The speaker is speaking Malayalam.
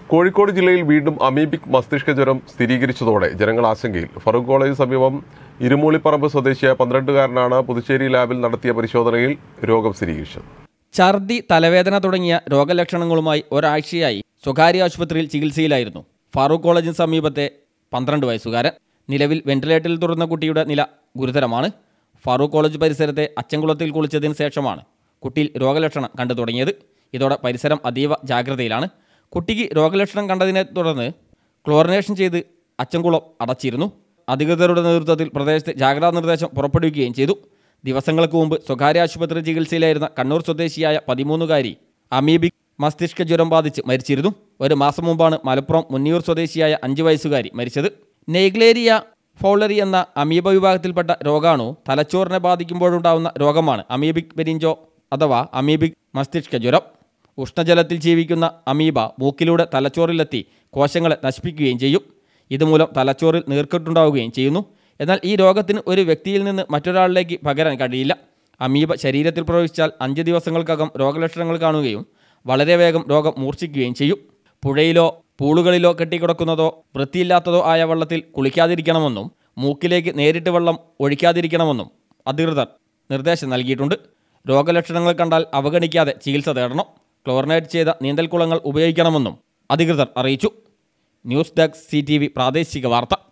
കോഴിക്കോട് ജില്ലയിൽ വീണ്ടും അമീബിക് മസ്തിഷ്ക ജ്വരം സ്ഥിരീകരിച്ചതോടെ ജനങ്ങൾ ആശങ്കയിൽ. ഫറൂഖ് കോളേജ് സമീപം ഇരുമൂളിപ്പറമ്പ് സ്വദേശിയായ 12-കാരനാണ് പുതുച്ചേരി ലാബിൽ നടത്തിയ പരിശോധനയിൽ രോഗം സ്ഥിരീകരിച്ചത്. ഛർദി, തലവേദന തുടങ്ങിയ രോഗലക്ഷണങ്ങളുമായി ഒരാഴ്ചയായി സ്വകാര്യ ആശുപത്രിയിൽ ചികിത്സയിലായിരുന്നു ഫറൂഖ് കോളേജിന് സമീപത്തെ 12 വയസ്സുകാരൻ. നിലവിൽ വെന്റിലേറ്ററിൽ തുടർന്ന കുട്ടിയുടെ നില ഗുരുതരമാണ്. ഫറൂഖ് കോളേജ് പരിസരത്തെ അച്ചൻകുളത്തിൽ കുളിച്ചതിന് ശേഷമാണ് കുട്ടിയിൽ രോഗലക്ഷണം കണ്ടു തുടങ്ങിയത്. ഇതോടെ പരിസരം അതീവ ജാഗ്രതയിലാണ്. കുട്ടിക്ക് രോഗലക്ഷണം കണ്ടതിനെ തുടർന്ന് ക്ലോറിനേഷൻ ചെയ്ത് അച്ചൻകുളം അടച്ചിരുന്നു. അധികൃതരുടെ നേതൃത്വത്തിൽ പ്രദേശത്ത് ജാഗ്രതാ നിർദ്ദേശം പുറപ്പെടുവിക്കുകയും ചെയ്തു. ദിവസങ്ങൾക്ക് മുമ്പ് സ്വകാര്യ ആശുപത്രി ചികിത്സയിലായിരുന്ന കണ്ണൂർ സ്വദേശിയായ 13-കാരി അമീബിക് മസ്തിഷ്ക ജ്വരം ബാധിച്ച് മരിച്ചിരുന്നു. ഒരു മാസം മുമ്പാണ് മലപ്പുറം മുന്നിയൂർ സ്വദേശിയായ 5 വയസ്സുകാരി മരിച്ചത്. നെയ്ഗ്ലേരിയ ഫൗളറി എന്ന അമീബ വിഭാഗത്തിൽപ്പെട്ട രോഗാണു തലച്ചോറിനെ ബാധിക്കുമ്പോഴുണ്ടാകുന്ന രോഗമാണ് അമീബിക് മെനിഞ്ചോ അഥവാ അമീബിക് മസ്തിഷ്ക ജ്വരം. ഉഷ്ണജലത്തിൽ ജീവിക്കുന്ന അമീബ മൂക്കിലൂടെ തലച്ചോറിലെത്തി കോശങ്ങളെ നശിപ്പിക്കുകയും ചെയ്യും. ഇതുമൂലം തലച്ചോറിൽ നീർക്കെട്ടുണ്ടാവുകയും ചെയ്യുന്നു. എന്നാൽ ഈ രോഗത്തിന് ഒരു വ്യക്തിയിൽ നിന്ന് മറ്റൊരാളിലേക്ക് പകരാൻ കഴിയില്ല. അമീബ ശരീരത്തിൽ പ്രവേശിച്ചാൽ 5 ദിവസങ്ങൾക്കകം രോഗലക്ഷണങ്ങൾ കാണുകയും വളരെ വേഗം രോഗം മൂർച്ഛിക്കുകയും ചെയ്യും. പുഴയിലോ പൂളുകളിലോ കെട്ടിക്കിടക്കുന്നതോ വൃത്തിയില്ലാത്തതോ ആയ വെള്ളത്തിൽ കുളിക്കാതിരിക്കണമെന്നും മൂക്കിലേക്ക് നേരിട്ട് വെള്ളം ഒഴിക്കാതിരിക്കണമെന്നും അധികൃതർ നിർദ്ദേശം നൽകിയിട്ടുണ്ട്. രോഗലക്ഷണങ്ങൾ കണ്ടാൽ അവഗണിക്കാതെ ചികിത്സ തേടണം. ക്ലോറിനേറ്റ് ചെയ്ത നീന്തൽക്കുളങ്ങൾ ഉപയോഗിക്കണമെന്നും അധികൃതർ അറിയിച്ചു. ന്യൂസ് ഡെസ്ക് CTV പ്രാദേശിക വാർത്ത.